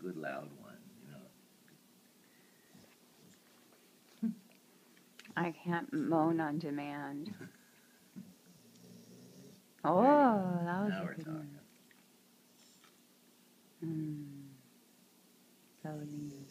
good loud one, I can't moan on demand. There you Oh, go. that was Now a we're good talking. one. So neat.